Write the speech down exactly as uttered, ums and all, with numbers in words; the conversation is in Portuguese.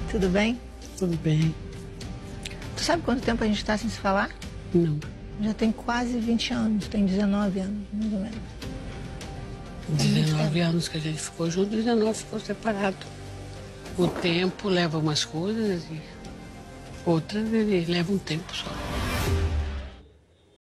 Tudo bem? Tudo bem. Tu sabe quanto tempo a gente está sem se falar? Não. Já tem quase vinte anos, tem dezenove anos, mais ou menos. dezenove anos que a gente ficou junto, dezenove ficou separado. O tempo leva umas coisas e outras ele leva um tempo só.